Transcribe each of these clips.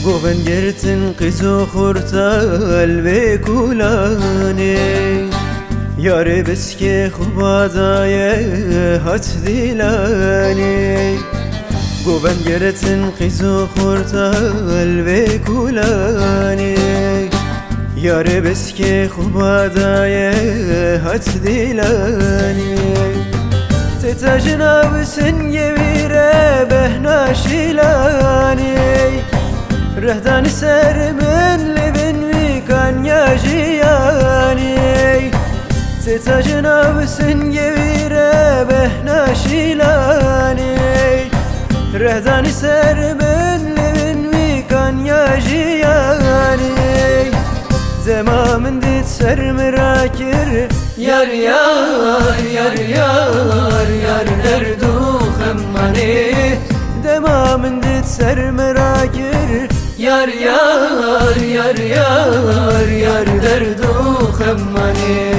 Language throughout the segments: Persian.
قوبن گرتن قیزو خورتال به کولانی یاره بس که خوبادای هات دیلانی قوبن گرتن قیزو خورتال به کولانی یاره بس که خوبادای هات دیلانی تتا جناب سنگویره بهنا شیلانی رهدان سر من لبن ويكان يا جياني تتا جناب سنگویره بهنا شیلانی رهدان سر من لبن ويكان يا جياني زما من ديت سر مراكر يار يار يار يار يار نردو خماني دما من ديت سر مراكر يار يار يار يار يار دردو خماني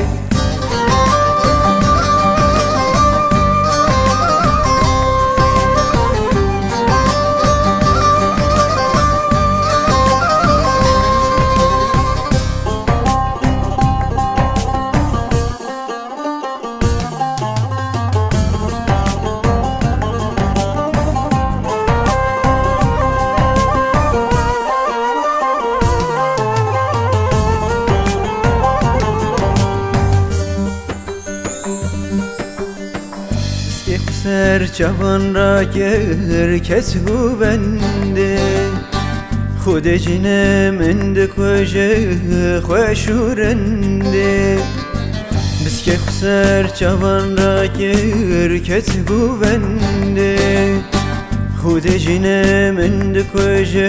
سر جوان را گر کس گو بنده خود جنم اند کجه خوشورنده بس که سر جوان را گر کس گو بنده خود جنم اند کجه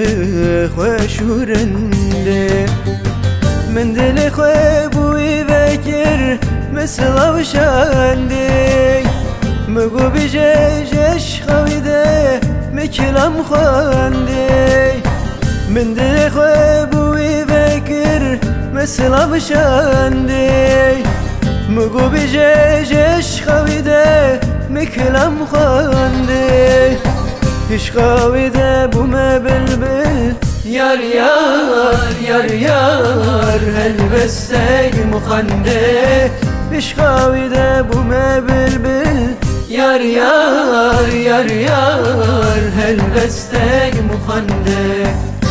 خوشورنده من دل خواه بوی بکر مثل آوشنده مگو بجش خویده مکلم خونده من دل خواه بوی بکر مثل بشنده مگو بجش خویده مکلم خونده اش خویده بوم بلبل یار یار یار یار هل بستگ مخنده اش خویده بوم بلبل يار يار يار يار هل بستك مخنده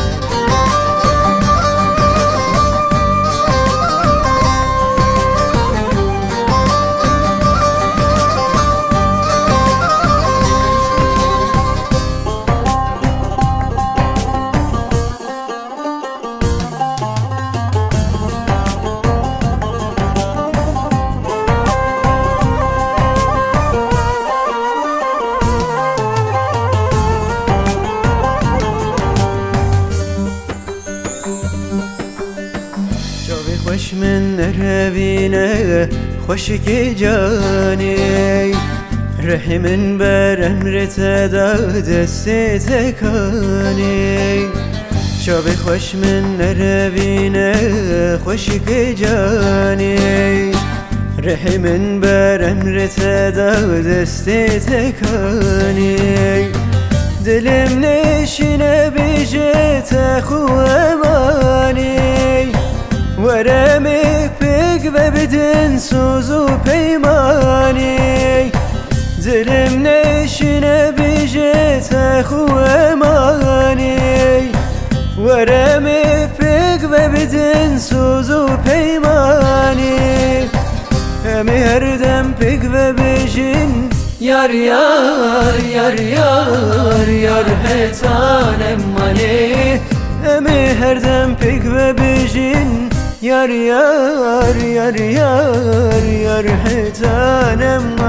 خوش من روینه خوشکی جانی رحی من بر امرت دا دست تکانی شاب خوش من روینه خوشکی جانی رحی من بر امرت دا دست تکانی دلم نشینه بیجت خو امانی ورمك بك ببدن سوزو بيماني دلم نشين بجيت اخو اماني ورمك بك ببدن سوزو بيماني امي هردم بك ببجن يار يار يار يار يار هتان اماني امي هردم بك ببجن يار يار يار يار يار حيتان